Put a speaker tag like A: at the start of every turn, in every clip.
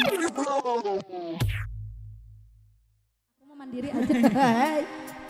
A: mau mandiri aja.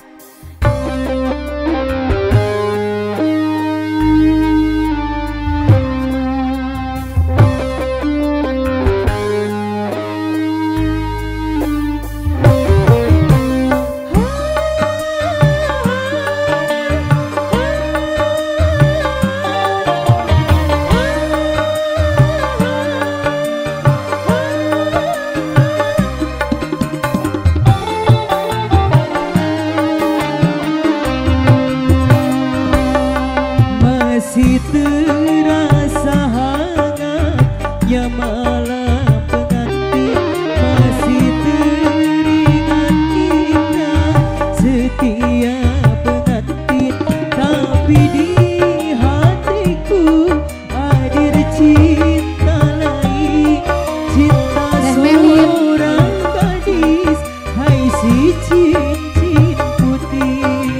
B: Masih terasa hangatnya malam pengantin, masih teringat indah setiap pengantin, tapi di hatiku hadir cinta lain, cinta seorang gadis, hai si cincin putih.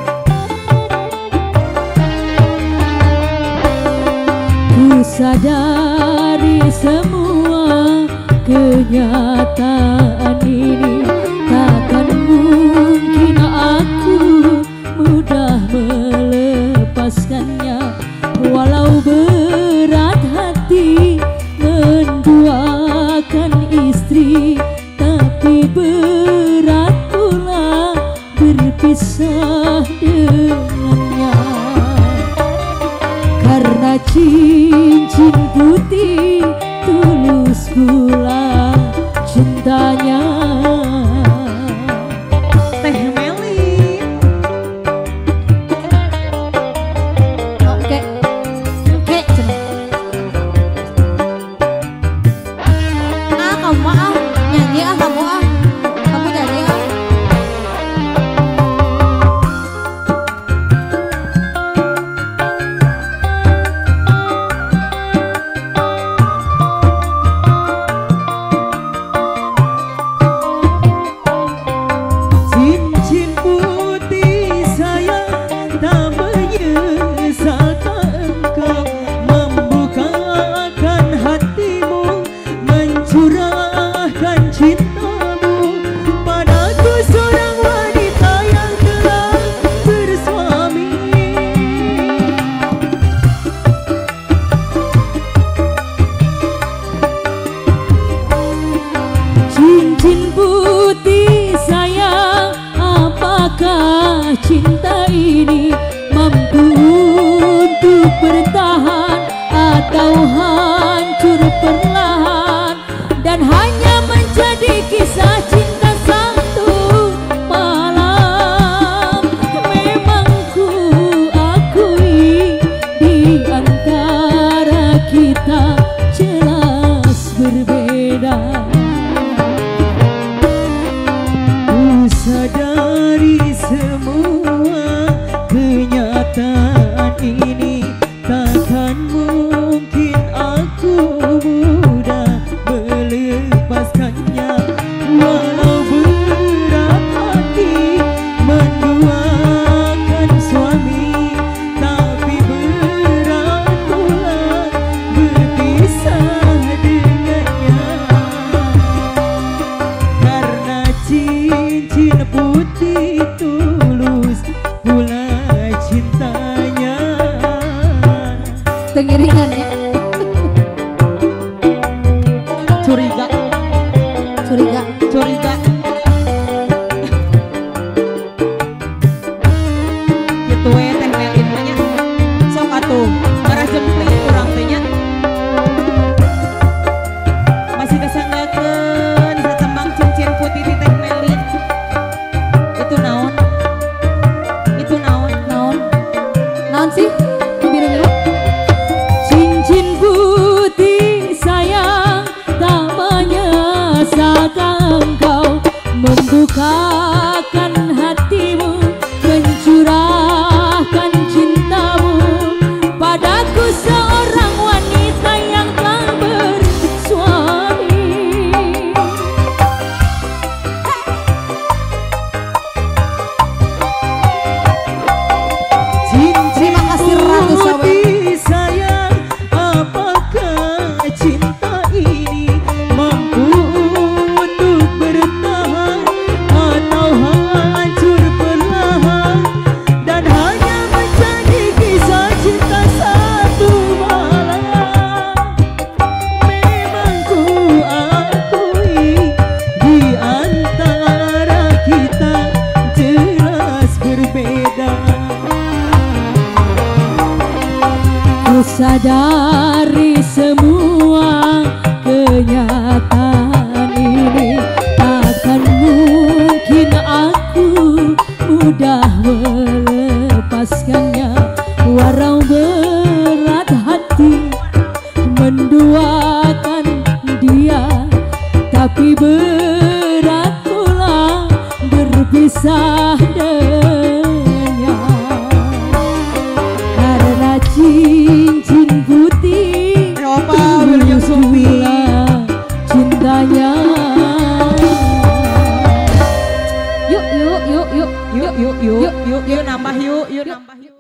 B: Ku sadari semua kenyataan ini, takkan mungkin aku mudah melepaskannya. Walau berat hati menduakan istri, tapi berat pula berpisah dengannya. Karena cincin putih tulus pula cintanya. Teh Meli.
A: Oke. Oke. Kamu nyanyi kamu kamu nyanyi cinta ini mampu untuk bertahan atau hancur perlahan, dan hanya menjadi kisah cinta satu malam. Memang ku akui di antara kita jelas berbeda. Ku sadari semua kenyataan ini, takkan mungkin aku mudah melepaskannya. Walau berat hati menduakan suami, tapi berat pula berpisah dengannya. Karena cincin putih tulus pula cintanya. Tengiringan ya.
B: Curiga,
A: Curiga.
B: curiga. Gitu we Teh Melin mah nya. Sok atuh, ngarah jempling urang teh nya. Masih kesanggakeun satembang cincin putih di Teh Melin. Itu naon? Itu naon?
A: Naon? Naon sih? Biru-biru.
B: Cincin putih sayang tak
A: Sadari semua kenyataan ini, takkan mungkin aku mudah melepaskannya. Walau berat hati menduakan dia, tapi berat pula berpisah dengannya. Karena cincin putih tulus pula cintanya.
B: Yuk nambah yuk.